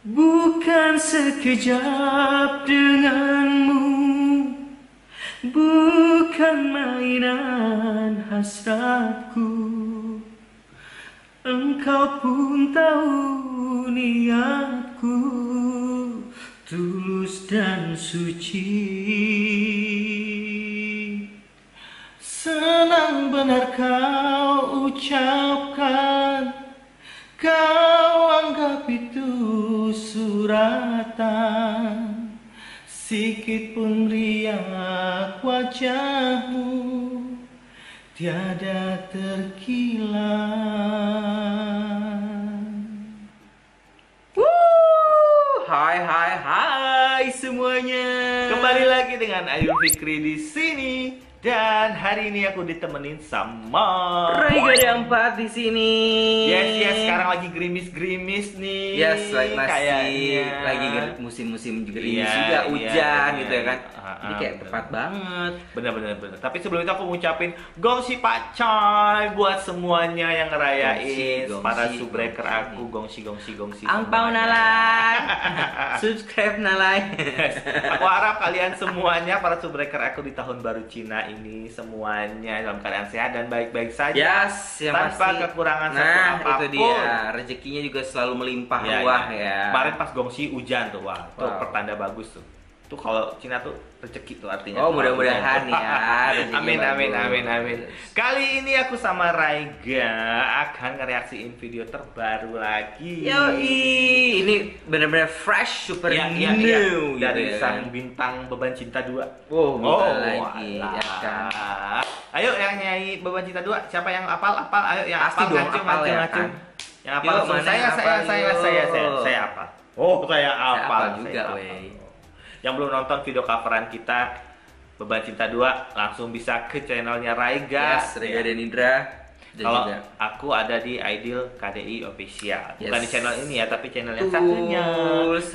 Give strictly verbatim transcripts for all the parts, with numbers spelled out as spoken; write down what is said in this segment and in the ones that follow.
Bukan sekejap denganmu, bukan mainan hasratku. Engkau pun tahu niatku tulus dan suci. Senang benar kau ucapkan, kau anggap itu suratan. Sikit pun riak wajahmu tiada terkilat. Wuh, hai hai hai semuanya. Kembali lagi dengan Ayu Fikri di sini. Dan hari ini aku ditemenin sama Raiga empat di sini. Yes, yes, sekarang lagi gerimis-gerimis nih. Yes, like masih kayaknya. lagi ger- musim-musim gerimis Iya, juga, iya, hujan iya, gitu ya kan. iya. Ah, Jadi ah, kayak bener. tepat banget. Bener, bener, bener. Tapi sebelum itu aku ngucapin gongsi pacoy buat semuanya yang ngerayain. Gongsi, gongsi, Para subbreaker gongsi. aku, gongsi, gongsi, gongsi. Angpau semuanya. nalai. Subscribe nalai. Aku harap kalian semuanya para subbreaker aku di tahun baru Cina ini semuanya dalam keadaan sehat dan baik-baik saja. Yes, yang tanpa pasti. kekurangan satu Nah, apapun. itu dia. Rezekinya juga selalu melimpah Ya, ruah ya. ya. Kemarin pas gongsi hujan tuh, wah, itu Wow. pertanda bagus tuh. Tuh kalau Cina tuh rezeki tuh artinya. Oh, tuh mudah-mudahan hujan. ya, rezekinya Amin, amin, bagus. amin, amin. Kali ini aku sama Raiga akan ngereaksiin video terbaru lagi. Yoi, ini benar-benar fresh, super Iya, iya, new iya. gitu Dari ya sang kan. bintang Beban Cinta dua. Oh, bukan lagi, alah. ya kan. Ayo yang nyanyi Beban Cinta dua, siapa yang apal? Apal, ayo yang Pasti apal, dong, ngacung, apal ngacung, ya ngacung. kan. Yang apal, Yuk, langsung. mana saya, yang saya, apal, saya, yuk. saya, saya, saya apal. Oh, saya apal. apal saya juga, apal. wey. Yang belum nonton video coveran kita Beban Cinta dua, langsung bisa ke channelnya Raiga. Yes, Raiga dan Indra. Dan Kalau juga aku ada di Ideal K D I Official. Bukan Yes. di channel ini ya, tapi channel yang Betul satunya. sekali.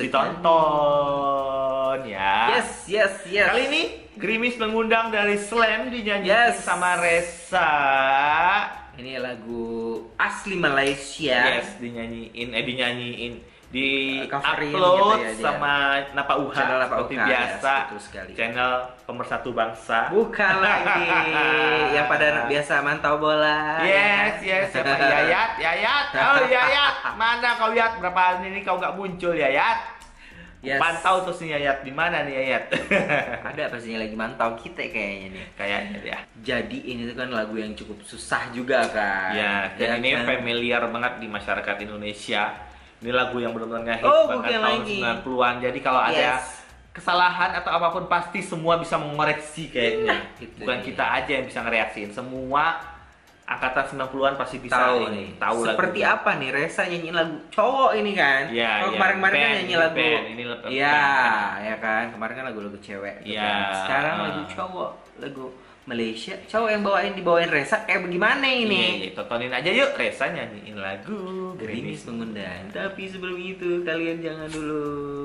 Ditonton ya. Yes, yes, yes. Kali ini Gerimis mengundang dari Slam dinyanyiin Yes. sama Resa. Ini lagu asli Malaysia. Yes, dinyanyiin eh dinyanyiin di Coverin upload gitu ya, dia. sama Napa Uha Channel Napa seperti Uha, biasa. yes, betul sekali. Channel pemersatu bangsa. Bukan lagi yang pada biasa mantau bola. Yes, yes, siapa Yayat? Yayat, oh Yayat, mana kau Yat? Berapa hari ini kau nggak muncul Yayat? Yes. Pantau terus nih Yayat, di mana nih Yayat? Ada pastinya lagi mantau kita kayaknya nih. Kayaknya dia. Jadi ini tuh kan lagu yang cukup susah juga kan. Ya, dan ini kan? familiar banget di masyarakat Indonesia. Ini lagu yang benar-benar ngehit Oh, banget bukan tahun lagi. sembilan puluhan. Jadi kalau ada Yes. kesalahan atau apapun pasti semua bisa mengoreksi kayaknya. Itu Bukan dia. kita aja yang bisa ngereaksiin. Semua angkatan sembilan puluhan pasti bisa Tahu ini, nih. tahu Seperti lagunya. apa nih Resa nyanyiin lagu cowok ini kan? Iya, Kalau iya. kemarin-kemarin kan Band, nyanyi ini lagu. band, ini lebih Iya, band. ya kan. Kemarin kan lagu-lagu cewek. gitu Iya. kan. Sekarang Ah. lagu cowok, lagu Malaysia. Cowok yang bawain dibawain Resa kayak bagaimana Iya, ini? iya, tontonin aja yuk Resa nyanyiin lagu Gerimis mengundang. Tapi sebelum itu kalian jangan dulu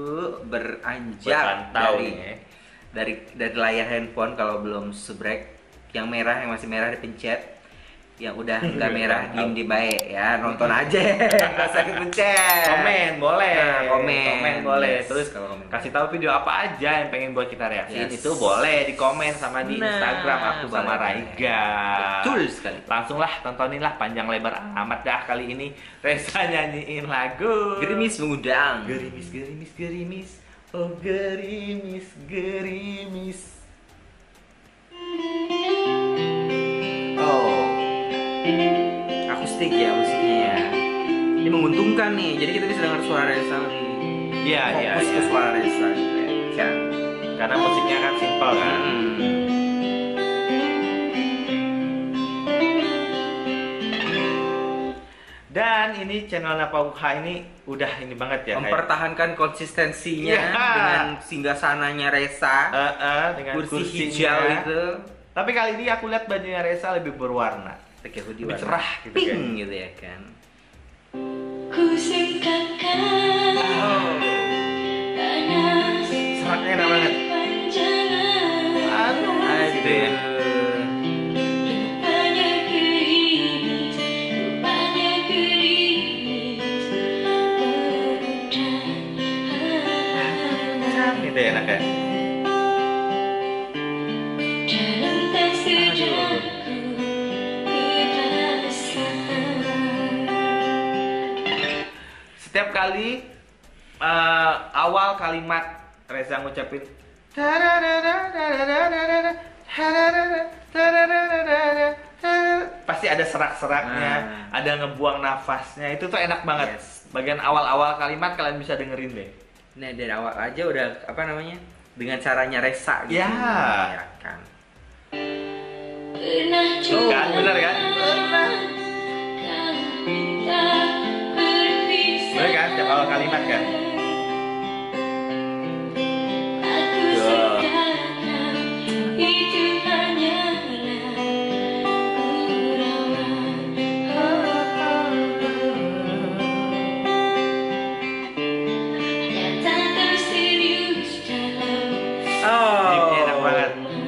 beranjak Berpantau dari nih ya. dari dari layar handphone kalau belum subrek. Yang merah, yang masih merah dipencet. Yang udah nggak merah diem di baik ya, nonton aja, nggak usah dipencet. Komen boleh, Nah, komen. komen boleh. Yes, Terus kalau komen. kasih tahu video apa aja yang pengen buat kita reaksiin Yes. itu boleh di komen sama di Nah, Instagram aku sama boleh, Raiga. Betul sekali. Langsung lah tontonin lah panjang lebar amat dah kali ini Resa nyanyiin lagu Gerimis mengundang. Gerimis, gerimis, gerimis. Oh gerimis, gerimis. Oh, akustik ya musiknya ya. Ini menguntungkan nih, jadi kita bisa dengar suara Resa lebih Iya, iya, fokus ke iya. suara Resa gitu ya. Karena musiknya kan simpel kan. Hmm. Dan ini channel Napa Uha ini udah ini banget ya kayak Mempertahankan konsistensinya Iya. dengan singgasananya Resa, Eh, eh, dengan kursi kursinya. hijau itu, Tapi kali ini aku lihat bajunya Resa lebih berwarna. pakai hoodie Lebih warna cerah gitu pink kan. gitu ya kan. Ku singkapkan panas Seratnya enak banget. panjangan Aduh, gitu ya. Rupanya gerimis, rupanya gerimis mengundang. itu enak ya. Dalam tak sejarahku terasa. Setiap kali eh, awal kalimat Reza ngucapin pasti ada serak-seraknya, Ah. ada ngebuang nafasnya, itu tuh enak banget. Yes. Bagian awal-awal kalimat kalian bisa dengerin deh. Nah dari awal aja udah apa namanya dengan caranya Resa gitu. Ya. Ya kan. Pernah Tuh kan, bener kan? Pernah kau minta berpisah. Bener kan? Setiap awal kalimat kan? Aku Tuh. sekarang itu hanyalah gurauan. Nyata kau serius dalam Ini enak banget.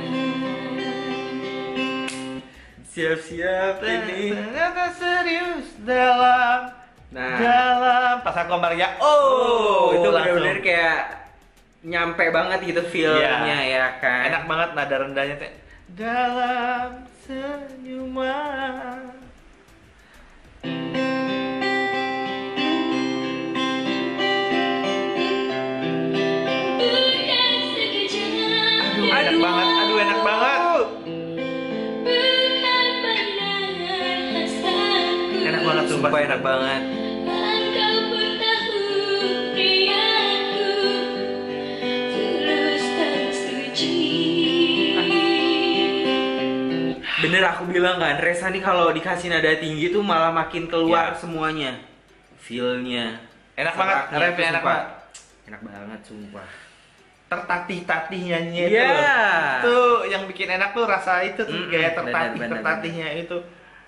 Siap-siap ini. Ternyata serius dalam Nah. dalam pasang kombarnya. Oh, Oh, itu langsung. benar-benar kayak nyampe banget gitu feel-nya ya kan. Enak banget nada rendahnya teh. Dalam senyuman. bukan sekejap. Aduh, enak banget. Aduh, enak banget. Bukan pandangan hasratku. Enak banget sumpah, Sumpah enak banget. Engkau pun tahu riaku tulus tak suci. Bener aku bilang kan, Resa nih kalau dikasih nada tinggi tuh malah makin keluar Ya. semuanya. Feel-nya. Enak banget, seraknya rap tuh enak sumpah. banget. Enak banget sumpah. Tertatih-tatih nyanyinya itu. Iya. loh. Tuh yang bikin enak tuh rasa itu tuh Mm-mm, gaya benar, tertatih benar, tertatihnya itu.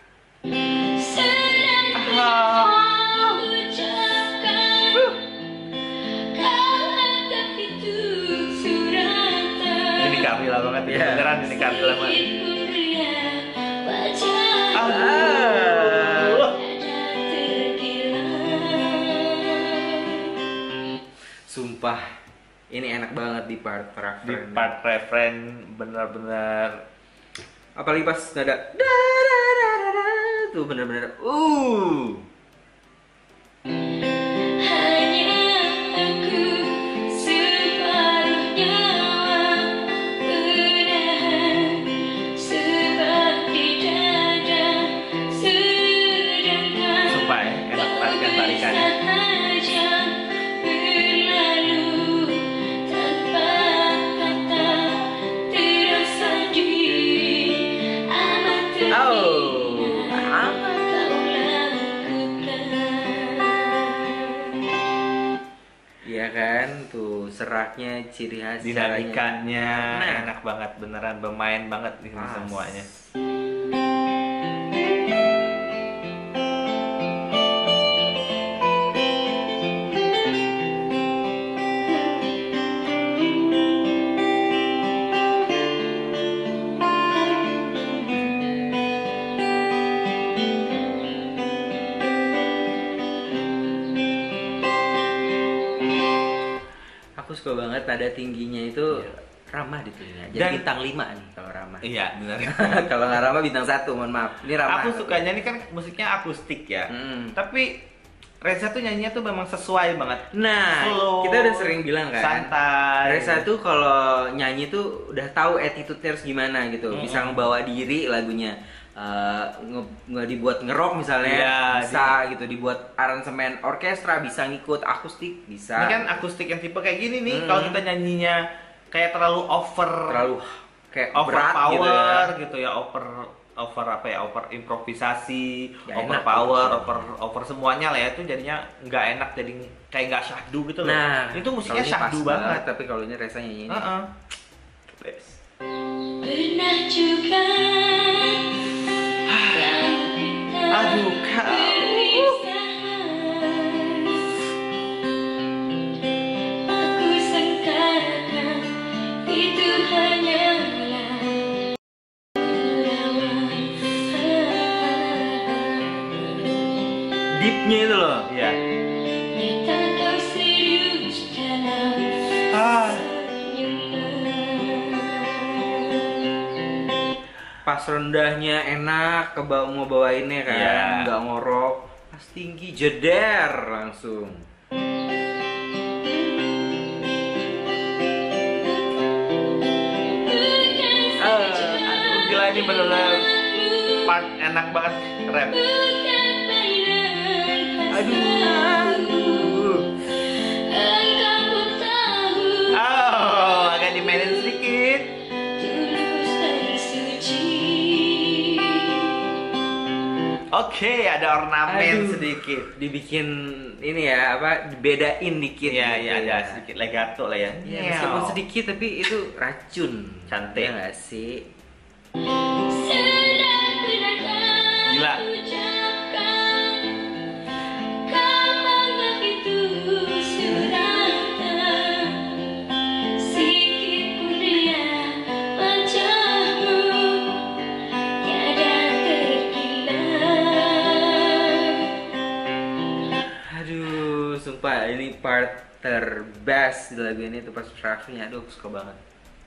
Sedang kau ucapkan, kau anggap itu suratan. Ini Kamila banget, ini Iya. beneran ini Kamila banget. Sedikit meriah wajah Aduh. ada terkilat. Sumpah. Ini enak banget di part Di referen. part referen bener-bener Apalagi pas nada da, da, da, da, da, tuh bener-bener uh. Hanya aku separuh nyawa menahan sebab di dada sedangkan sumpah ya, enak tarikan-tarikannya. saja berlalu tanpa kata terasa di amat Oh, terhina amat. kau lakukan. Iya kan, tuh seraknya, ciri khas Dinamikanya Nah. enak banget, beneran bermain banget di sini Pas. semuanya. Aku suka banget nada tingginya itu Iya. ramah di telinga. Jadi Dan- bintang lima nih kalau ramah. Iya, bener. Kalau nggak ramah bintang satu, mohon maaf. Ini ramah. Aku sukanya ini kan musiknya akustik ya. Hmm. Tapi Reza tuh nyanyinya tuh memang sesuai banget. Nah, Slow, kita udah sering bilang kan. santai. Reza tuh kalau nyanyi tuh udah tahu attitude-nya harus gimana gitu. Mm-mm. Bisa ngebawa diri lagunya. Eh, nge- nggak dibuat ngerok misalnya, Iya, bisa gitu. Dibuat aransemen orkestra, bisa ngikut akustik, bisa. Ini kan akustik yang tipe kayak gini nih. Hmm. Kalau kita nyanyinya kayak terlalu over, terlalu kayak over berat power gitu ya. gitu ya, over over apa ya, over improvisasi, Ya, over enak power, gitu. over over semuanya lah ya, itu jadinya nggak enak, jadi kayak nggak syahdu gitu loh. Nah, itu musiknya kalau ini syahdu pas banget. Tapi kalau ini Reza nyanyi ini. Heeh. Best. Pernah juga kau minta Aduh, kau. perpisahan. Aku sangkakan itu hanyalah gurauan. Deepnya itu loh. Iya. Nyata kau serius dalam Ah, pas rendahnya enak, ke bawah mau bawainnya kan, Iya. nggak ngorok. Pas tinggi jeder langsung. Aduh, gila ini bener-bener part enak banget rap. Aduh. Oh, agak dimainin sedikit. Oke, ada ornamen Aduh. sedikit. Dibikin ini ya apa? Dibedain dikit. Iya, gitu iya, ada ya. sedikit legato lah ya. Ya, meskipun sedikit tapi itu racun. Cantik. Ya nggak sih? Gila. Aduh, sumpah ini part terbest di lagu ini tuh pas refnya. Aduh, suka banget.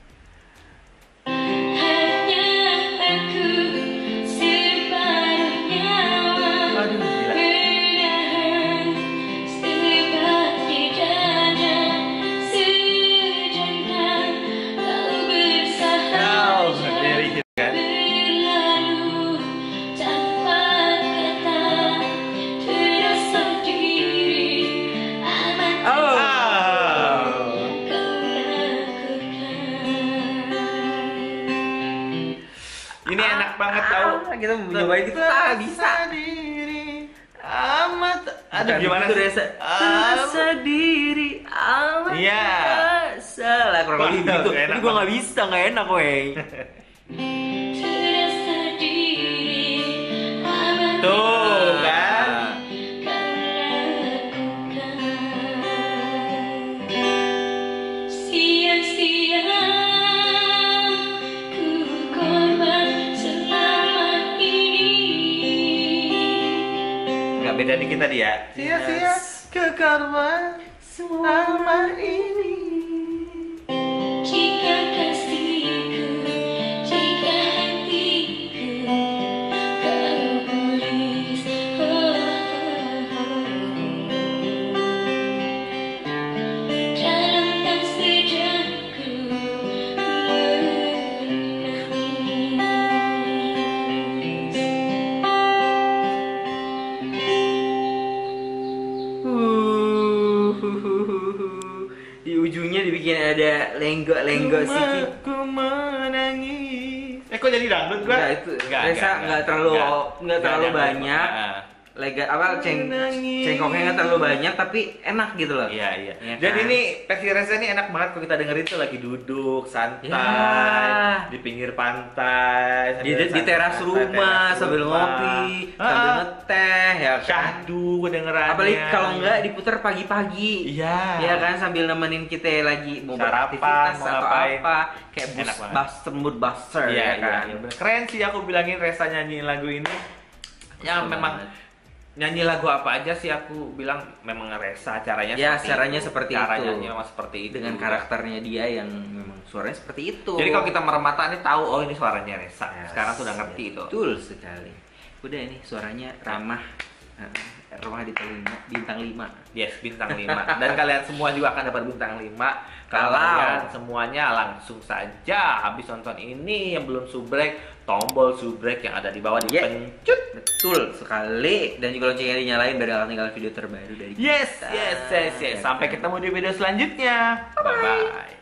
Aduh, gila. Oh, dari hit kan. Oh. Ini enak banget tau. Ah, kita mau nyobain gitu ah bisa. Diri amat. Aduh, Bukan gimana begitu, sih? Reza? Ah, Terasa diri amat Iya. salah kurang lebih Wah, gitu. enak Tapi gua nggak banget. bisa, nggak enak wey. Tuh kan. Sia-sia ku korban selama ini. Nggak beda dikit tadi ya. Sia-sia kekarma selama ini. Jika kasihku, jika hatiku kau tulis, oh, oh, oh. Dalam tas sejarahku Uh, di ujungnya dibikin ada lenggok-lenggok sedikit. Ku menangis. Eh kok jadi dangdut gua? Enggak, itu Reza nggak terlalu nggak terlalu nyambung. banyak. Ah. Lega apa ceng Menangis. cengkoknya nggak terlalu banyak tapi enak gitu loh. Iya, iya. Iya Dan kan? ini versi Reza ini enak banget kalau kita dengerin tuh lagi duduk santai Ya. di pinggir pantai, Di, sambil di teras santai-santai, rumah teras sambil rumah. ngopi, Ah, sambil ah. ngeteh ya kan. Syahdu kedengerannya. Apalagi kalau nggak diputar pagi-pagi. Iya. Iya kan sambil nemenin kita lagi mau Sarapan, beraktivitas mau atau ngapain. apa kayak Enak boost, banget. buster mood buster Iya, ya iya, kan. iya, bener. Keren sih aku bilangin Reza nyanyiin lagu ini. Ya Betul memang banget. nyanyi lagu apa aja sih aku bilang memang Reza caranya Ya, seperti caranya itu. seperti Cara itu. nyanyi memang seperti itu Dengan karakternya dia yang memang suaranya seperti itu. Jadi kalau kita meremata ini tahu oh ini suaranya Reza. Yes, Sekarang sudah ngerti ya, itu. Betul sekali. Udah ini suaranya ramah. Eh, ramah di telinga bintang lima. Yes, bintang lima. Dan kalian semua juga akan dapat bintang lima kalau Kalau- kalian semuanya langsung saja habis nonton ini yang belum subrek, tombol subrek yang ada di bawah Yeah. dipencet. Betul sekali. Dan juga loncengnya dinyalain biar gak ketinggalan video terbaru dari Yes, kita. yes, yes, yes. Ya Sampai kan? ketemu di video selanjutnya. Bye bye.